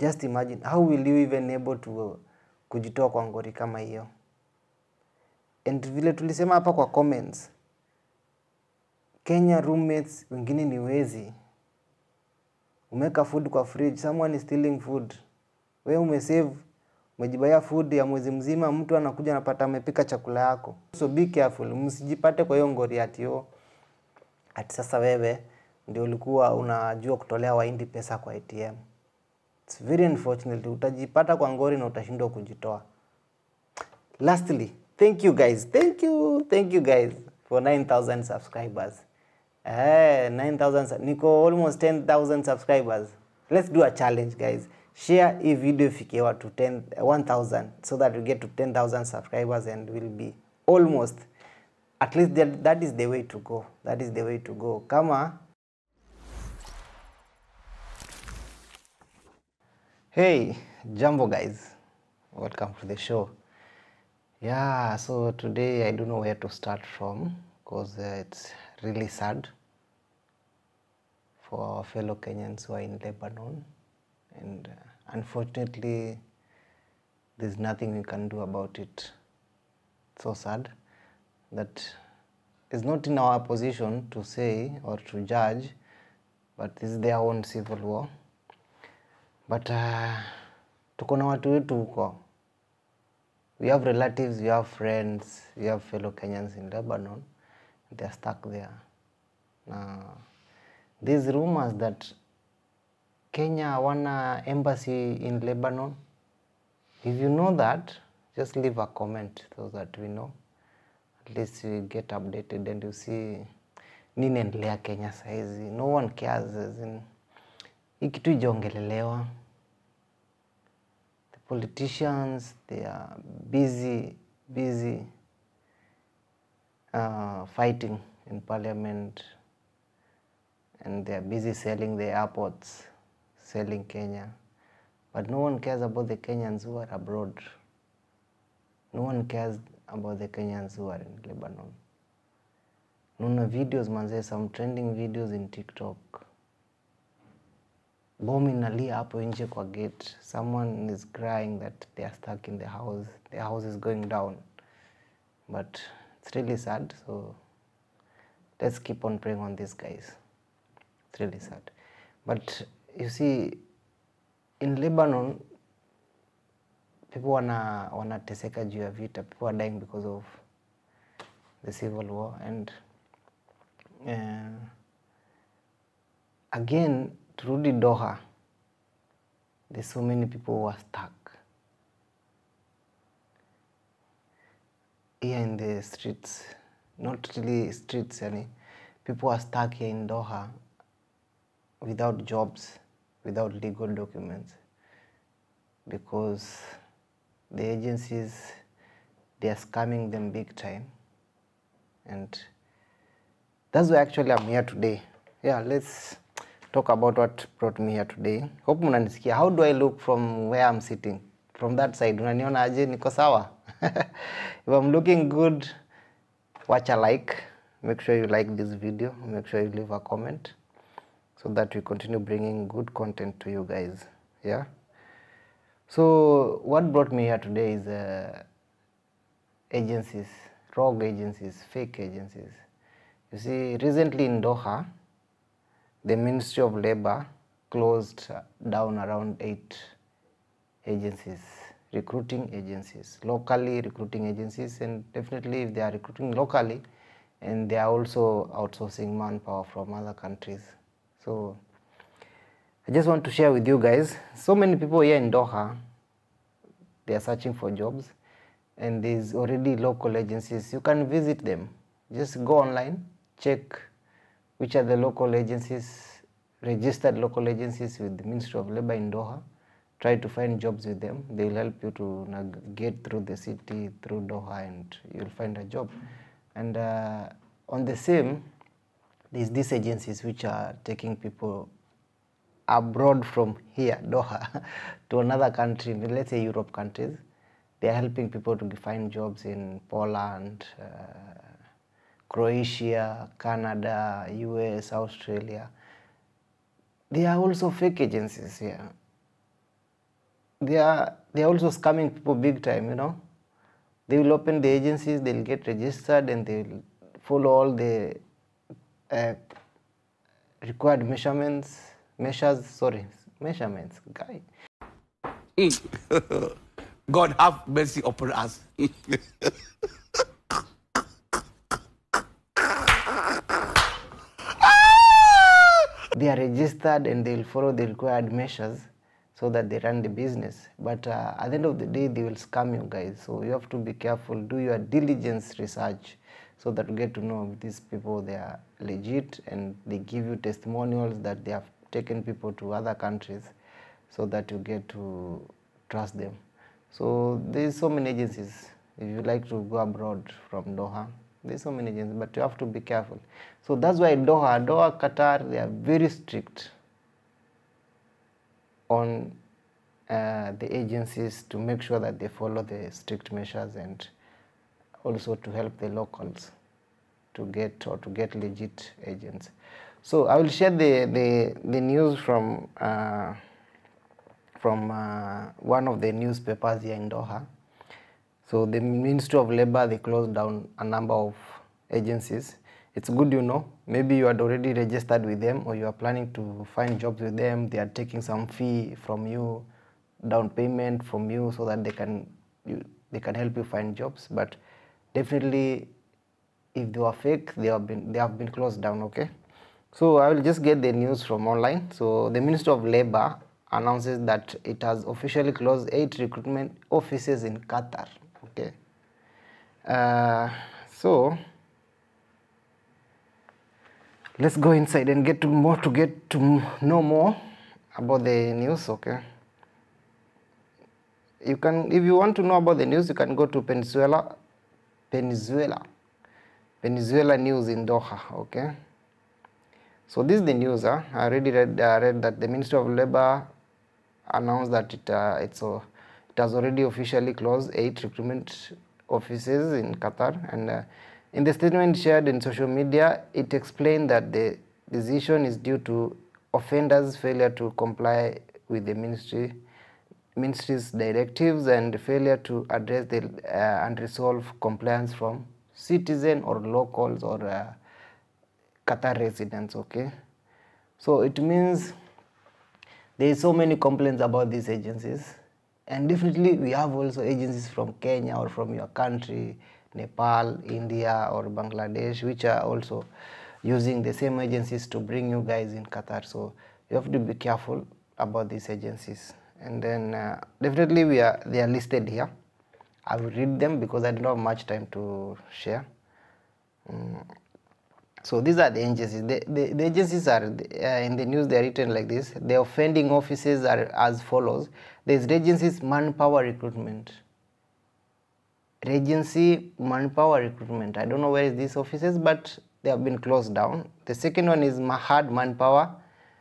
Just imagine, how will you even able to kujitoa kwa ngori kama hiyo? And vile tulisema hapa kwa comments, Kenya roommates wengine ni wezi. Umeka food kwa fridge, someone is stealing food. Wewe umesave, umejibaya food ya mwezi mzima, mtu anakuja anapata amepika chakula yako. So be careful, msijipate kwa hiyo ngori ati sasa wewe ndio ulikuwa unajua kutolea waindi pesa kwa ATM. It's very unfortunate, utajipata kwa ngori na utashindwa kujitoa. Lastly, thank you guys for 9,000 subscribers. 9,000, niko almost 10,000 subscribers. Let's do a challenge, guys. Share hii video ifike watu 1,000 so that we get to 10,000 subscribers and we'll be almost, at least that is the way to go. That is the way to go. Kama hey, jambo guys. Welcome to the show. Yeah, so today I don't know where to start from because it's really sad for our fellow Kenyans who are in Lebanon, and unfortunately there's nothing we can do about it. It's so sad that it's not in our position to say or to judge, but this is their own civil war. But tuko na watu wetu huko. We have relatives, we have friends, we have fellow Kenyans in Lebanon. They're stuck there. These rumors that Kenya wana embassy in Lebanon. If you know that, just leave a comment so that we know. At least we get updated and you see nini endelea Kenya saizi. No one cares. Hii kitu ijongelelewa. The politicians, they are busy fighting in parliament, and they are busy selling the airports, selling Kenya. But no one cares about the Kenyans who are abroad. No one cares about the Kenyans who are in Lebanon. Nuna videos manze, some trending videos in TikTok. Bomi nalia hapo nje kwa gate. Someone is crying that they are stuck in the house. The house is going down. But it's really sad, so let's keep on praying on these guys. It's really sad. But you see, in Lebanon, people wanateseka juu ya vita. People are dying because of the civil war. And again, turudi Doha, there's so many people who are stuck here in the streets. Not really streets, yani. People are stuck here in Doha without jobs, without legal documents, because the agencies, they are scamming them big time. And that's why actually I'm here today. Yeah, let's talk about what brought me here today. Hope mnanisikia. How do I look from where I'm sitting? From that side, unaniona aje? Niko sawa? If I'm looking good, watch a like. Make sure you like this video. Make sure you leave a comment so that we continue bringing good content to you guys. Yeah. So what brought me here today is agencies, rogue agencies, fake agencies. You see, recently in Doha, the Ministry of Labor closed down around 8 agencies, recruiting agencies, locally recruiting agencies, and definitely if they are recruiting locally, and they are also outsourcing manpower from other countries. So I just want to share with you guys, so many people here in Doha, they are searching for jobs, and there's already local agencies. You can visit them. Just go online, check which are the local agencies, registered local agencies with the Ministry of Labor in Doha. Try to find jobs with them. They will help you to navigate through the city, through Doha, and you'll find a job. And on the same, there's these agencies which are taking people abroad from here, Doha, to another country, let's say Europe countries. They are helping people to find jobs in Poland, Croatia, Canada, US, Australia. There are also fake agencies here. they are also scamming people big time, you know. They will open the agencies, they'll get registered, and they'll follow all the required measurements, guy. God have mercy upon us. They are registered and they'll follow the required measures so that they run the business. But at the end of the day, they will scam you guys. So you have to be careful, do your diligence research so that you get to know these people, they are legit, and they give you testimonials that they have taken people to other countries so that you get to trust them. So there's so many agencies. If you like to go abroad from Doha, there's so many agencies, but you have to be careful. So that's why Doha, Qatar, they are very strict on the agencies to make sure that they follow the strict measures, and also to help the locals to get legit agents. So I will share the news from one of the newspapers here in Doha. So the Ministry of Labor, they closed down a number of agencies. It's good, you know, maybe you had already registered with them, or you are planning to find jobs with them. They are taking some fee from you, down payment from you, so that they can help you find jobs. But definitely, if they were fake, they have been closed down. Okay, so I will just get the news from online. So the Ministry of Labor announces that it has officially closed 8 recruitment offices in Qatar. Okay, so let's go inside and get to know more about the news. Okay, you can, if you want to know about the news, you can go to Venezuela news in Doha. Okay, so this is the news. I already read that the Ministry of Labor announced that it has already officially closed 8 recruitment offices in Qatar, and in the statement shared in social media, it explained that the decision is due to offenders' failure to comply with the ministry's directives and failure to address the unresolved complaints from citizens or locals or Qatar residents. Okay, so it means there is so many complaints about these agencies, and definitely we have also agencies from Kenya or from your country, Nepal, India or Bangladesh, which are also using the same agencies to bring you guys in Qatar. So you have to be careful about these agencies. And then definitely they are listed here. I will read them because I don't have much time to share. So these are the agencies. The agencies are in the news. They are written like this. The offending offices are as follows. There is Regency's Manpower Recruitment. Regency Manpower Recruitment. I don't know where is these offices, but they have been closed down. The second one is Mahad Manpower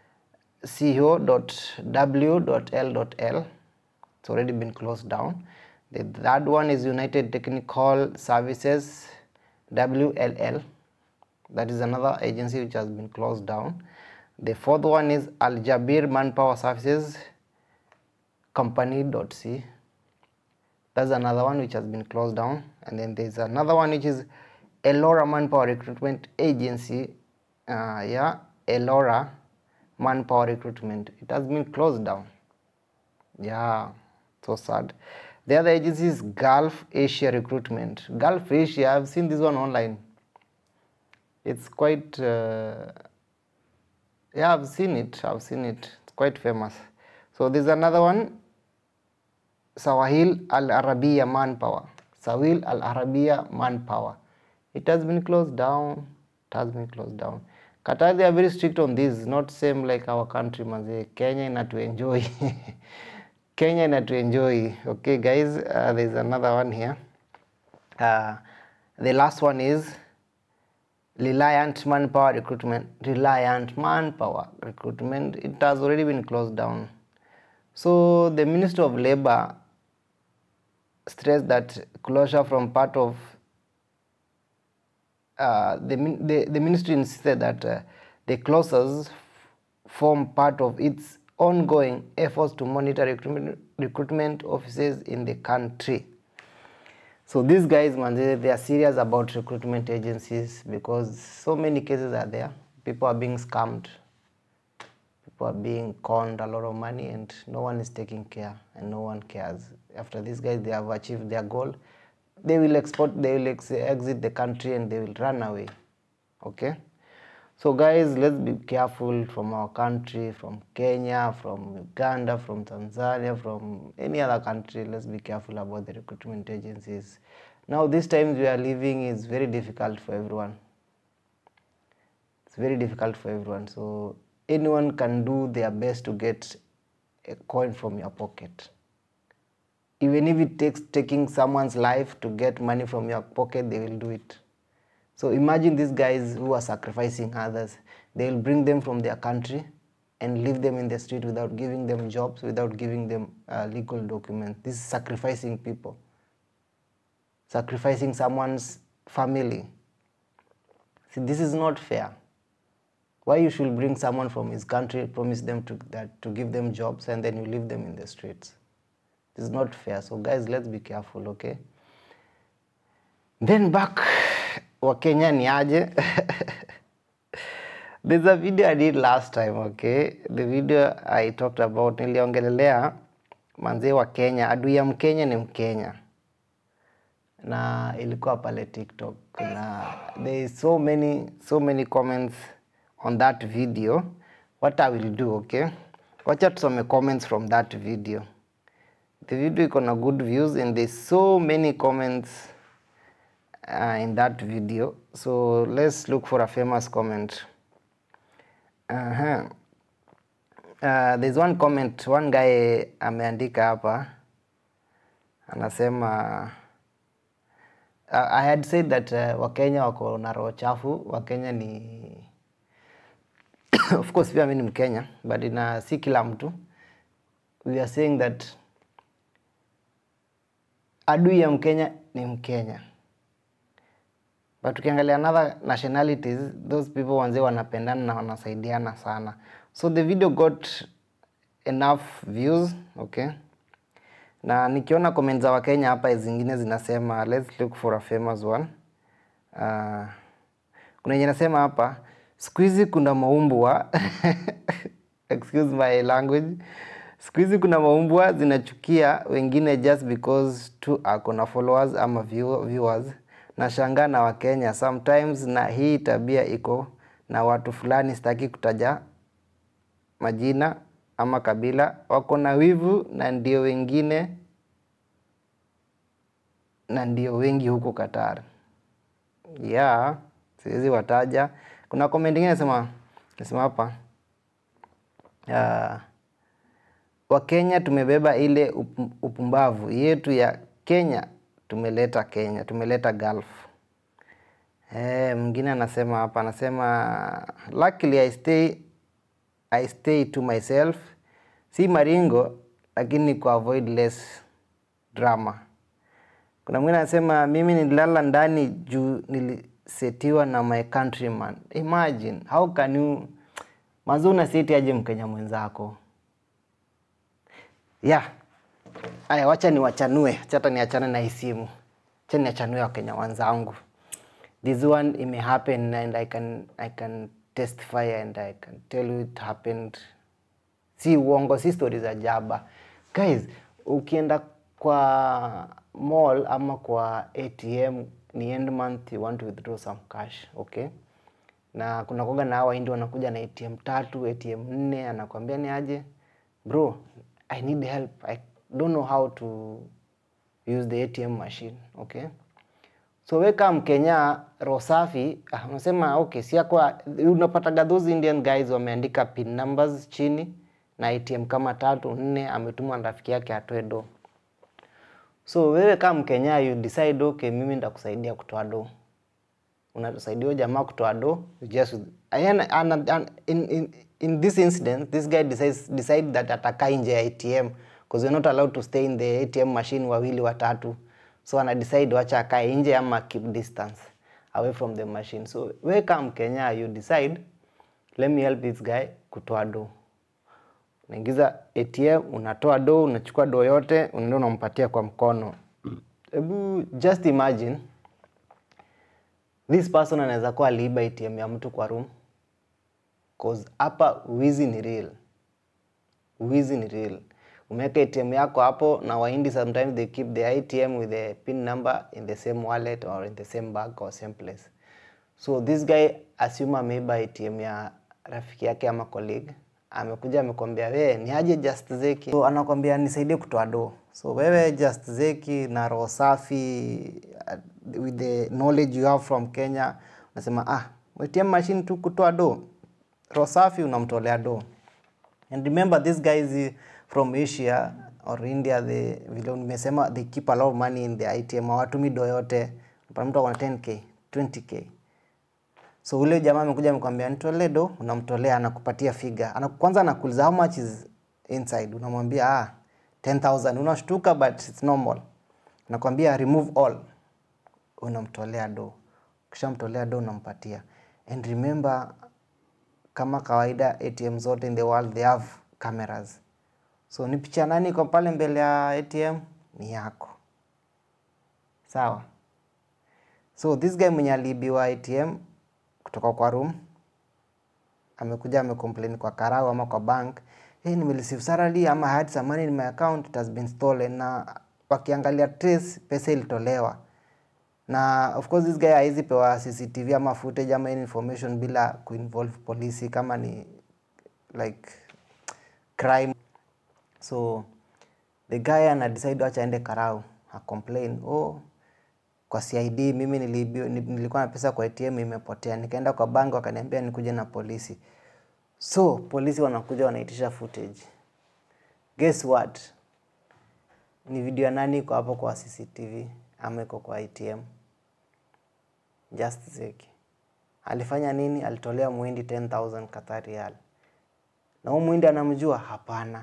co.w.l.l. It's already been closed down. The third one is United Technical Services WLL. That is another agency which has been closed down. The fourth one is Al Jabir Manpower Services Company.c. That's another one which has been closed down. And then there's another one which is Elora Manpower Recruitment Agency. Elora Manpower Recruitment. It has been closed down. Yeah, so sad. The other agency is Gulf Asia Recruitment. Gulf Asia, I've seen this one online. It's quite, yeah, I've seen it. It's quite famous. So there's another one, Sawahil Al Arabiya Manpower. Sawahil Al Arabiya Manpower. It has been closed down. Qatar, they are very strict on this. Not same like our country, maze. Kenya not to enjoy. Kenya not to enjoy. Okay, guys. There's another one here. The last one is Reliant Manpower Recruitment. Reliant Manpower Recruitment. It has already been closed down. So the Ministry of Labor stressed that closure from part of the ministry insisted that the closures form part of its ongoing efforts to monitor recruitment offices in the country. So these guys, man, they are serious about recruitment agencies because so many cases are there. People are being scammed. People are being conned a lot of money and no one is taking care and no one cares. After these guys, they have achieved their goal. They will exit the country and they will run away. Okay? So guys, let's be careful from our country, from Kenya, from Uganda, from Tanzania, from any other country. Let's be careful about the recruitment agencies. Now, these times we are living is very difficult for everyone. It's very difficult for everyone. So anyone can do their best to get a coin from your pocket. Even if it takes taking someone's life to get money from your pocket, they will do it. So imagine these guys who are sacrificing others. They will bring them from their country and leave them in the street without giving them jobs, without giving them legal documents. This is sacrificing people. Sacrificing someone's family. See, this is not fair. Why you should bring someone from his country, promise them to give them jobs, and then you leave them in the streets? This is not fair. So guys, let's be careful, okay? Then back, Wakenya ni aje? There's a video I did last time, okay? The video I talked about, niliongelelea manze wa Kenya, adui ya Mkenya ni Mkenya. Na ilikuwa pale TikTok. Na there is so many comments on that video. What I will do, okay? Watch out some comments from that video. The video iko na good views and there's so many comments in that video. So let's look for a famous comment. There's one comment, one guy ameandika hapa. Anasema, I had said that Wakenya wako na roho chafu. Wakenya ni of course pia mimi ni Mkenya, but si kila mtu. We are saying that adui ya Mkenya ni Mkenya. But ukiangalia another nationalities, those people wanze wanapendana na wanasaidiana sana. So the video got enough views, okay? Na nikiona comments za Wakenya hapa zingine zinasema, let's look for a famous one. Kuna yenye nasema hapa, siku hizi kuna maumbwa excuse my language. Siku hizi kuna maumbwa zinachukia wengine just because tu akona followers ama viewers. Nashangaa na Wakenya sometimes, na hii tabia iko na watu fulani, sitaki kutaja majina ama kabila, wako na wivu na ndio wengine na ndio wengi huko Qatar. Yeah, siwezi wataja. Kuna comment nyingine nasema hapa, Wakenya tumebeba ile upumbavu yetu ya Kenya, tumeleta Gulf. Mwingine anasema hapa, anasema luckily I stay to myself. Si maringo lakini ku avoid less drama. Kuna mwingine anasema mimi nilala ndani juu nilisetiwa na my countryman. Imagine, how can you mazuna seti aje Mkenya mwenzako? Yeah. Aya, wacha niwachanue. Hata niachane na hii simu. Acha niachanue Wakenya wenzangu. This one it may happen and I can testify and I can tell you it happened. Si uongo, si stories za jaba. Guys, ukienda kwa mall ama kwa ATM ni end month, you want to withdraw some cash, okay? Na kuna koga na hawa hindi wanakuja na ATM 3, ATM 4, anakuambia ni aje, bro, I need help. I don't know how to use the ATM machine, okay? So weka Mkenya rosafi, unasema okay, si kwa unapata those Indian guys wameandika pin numbers chini na ATM kama 3, 4 ametumwa na rafiki yake atoe do. So wewe kama Mkenya you decide okay, mimi nitakusaidia kutoa do. Unasaidia jamaa kutoa do, you just in this incident this guy decide that atakaa nje ya ATM because you're not allowed to stay in the ATM machine wawili watatu. So ana decide wacha akae nje ama keep distance away from the machine. So wewe kama Mkenya you decide let me help this guy kutoa do. unaingiza ATM, unatoa do, unachukua do yote, unaenda unampatia kwa mkono. Hebu just imagine this person anaweza kuwa aliiba ATM ya mtu kwa room. Cause hapa wizi ni real. Wizi ni real. Umeweka ATM yako hapo, na Wahindi sometimes they keep the ATM with the pin number in the same wallet or in the same bag or same place. So this guy assume ameiba ATM ya rafiki yake ama colleague. Amekuja amekwambia wewe ni aje Just Zeki. So anakwambia nisaidie kutoa do. So wewe Just Zeki na roho safi with the knowledge you have from Kenya, unasema ATM machine tu kutoa do. Roho safi unamtolea do. And remember this guy is from Asia or India, vile nimesema they keep a lot of money in the ATM. Hawatumi do yote. Mtu akona 10k, 20k. So ule jamaa amekuja amekwambia nitolee do, unamtolea, anakupatia figure. Kwanza anakuuliza how much is inside. Unamwambia 10,000. Unashtuka but it's normal. Anakuambia remove all. Unamtolea do. Kisha mtolea do unampatia. And remember, kama kawaida ATM zote in the world they have cameras. So ni picha nani kwa pale mbele ya ATM? Ni yako. Sawa? So this guy mwenye aliibiwa ATM kutoka kwa room, amekuja amecomplain kwa karau ama kwa bank, nimereceive salary ama I had some money in my account, it has been stolen. Na wakiangalia trace, pesa ilitolewa. Na of course this guy haizi pewa CCTV ama footage ama any information bila kuinvolve polisi kama ni like crime. So the guy ana decide acha aende karau, ha complain, kwa CID mimi nilikuwa na pesa kwa ATM imepotea. Nikaenda kwa bank wakaniambia nikuje na polisi. So polisi wanakuja wanaitisha footage. Guess what? Ni video ya nani iko hapo kwa CCTV ama iko kwa ATM? Just Zeki. Alifanya nini? Alitolea muhindi 10,000 Qatar rial. Na huyo muhindi anamjua? Hapana.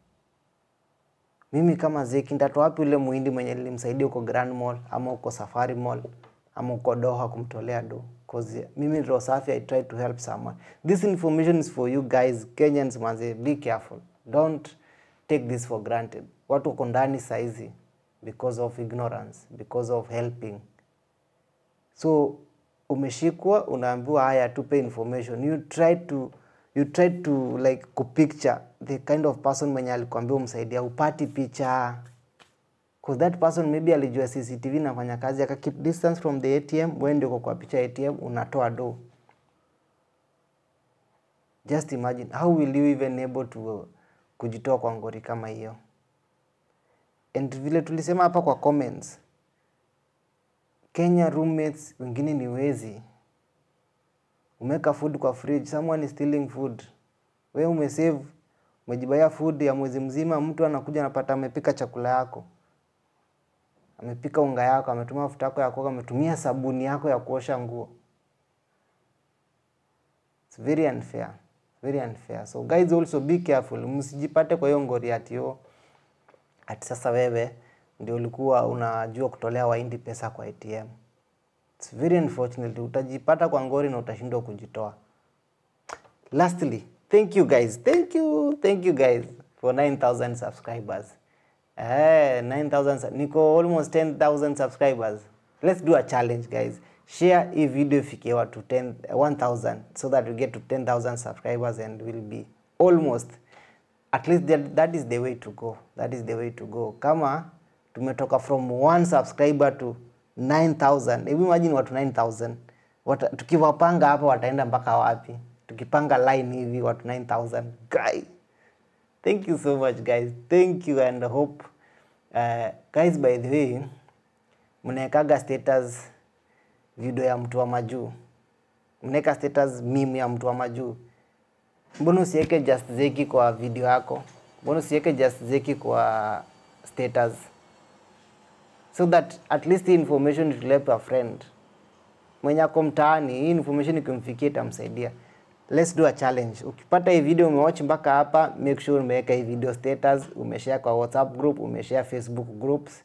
Mimi kama Zeki nitatoa wapi ule muhindi mwenye nilimsaidia uko Grand Mall ama uko Safari Mall ama uko Doha kumtolea do? Cause mimi roho safi, I try to help someone. This information is for you guys, Kenyans manze, be careful. Don't take this for granted. Watu wako ndani saizi because of ignorance, because of helping. So umeshikwa, unaambiwa haya tupe information. You try to like kupicture the kind of person mwenye alikwambia umsaidia, upati picha. Because that person maybe alijua CCTV nafanya kazi, aka keep distance from the ATM, wewe ndio kwa picha ATM unatoa do. Just imagine, how will you even able to kujitoa kwa ngori kama hiyo? And vile tulisema hapa kwa comments, Kenya roommates wengine ni wezi. Umeka food kwa fridge, someone is stealing food. Wewe umesave, umejibaya food ya mwezi mzima, mtu anakuja anapata amepika chakula yako. Amepika unga yako, ametumia mafuta yako ya kuoga, ametumia sabuni yako ya kuosha nguo. It's very unfair. Very unfair. So guys, also be careful. Msijipate kwa hiyo ngori ati sasa wewe ndio ulikuwa unajua kutolea Wahindi pesa kwa ATM. It's very unfortunate. Utajipata kwa ngori na utashindwa kujitoa. Lastly, thank you guys. Thank you guys for 9,000 subscribers. 9,000, niko almost 10,000 subscribers. Let's do a challenge guys. Share hii video ifike watu 1,000 so that we get to 10,000 subscribers and we'll be almost, at least that is the way to go. That is the way to go. Kama tumetoka from 1 subscriber to 9,000. Hebu imagine watu 9,000. Tukiwapanga hapa wataenda mpaka wapi? Tukipanga line hivi watu 9,000. Guys, thank you so much guys. Thank you and I hope guys, by the way, mnaekaga status video ya mtu wa majuu. Mnaeka status meme ya mtu wa majuu. Mbona usiweke Just Zeki kwa video yako? Mbona usiweke Just Zeki kwa status? So that at least the information will help a friend. Mwenye ako mtaani, hii information ikimfikia itamsaidia. Let's do a challenge. Ukipata hii video umewatch mpaka hapa, make sure umeweka hii video status, umeshare kwa WhatsApp group, umeshare Facebook groups,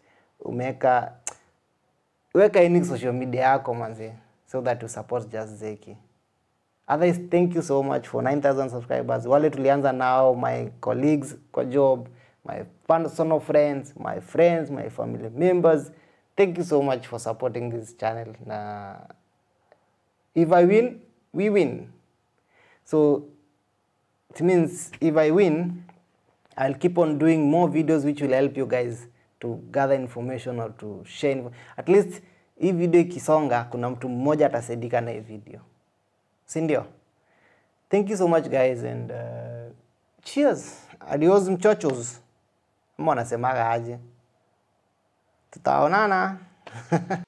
weka any social media yako manze, so that you support Just Zeki. Otherwise, thank you so much for 9,000 subscribers. Wale tulianza now, my colleagues kwa job, my personal friends, my family members. Thank you so much for supporting this channel. Na if I win, we win. So it means if I win, I'll keep on doing more videos which will help you guys to gather information or to share. At least hii video ikisonga kuna mtu mmoja atasaidika na hii video. Si ndio? Thank you so much guys and cheers. Adios mchochos. Mbona nasemaga aje? Tutaonana.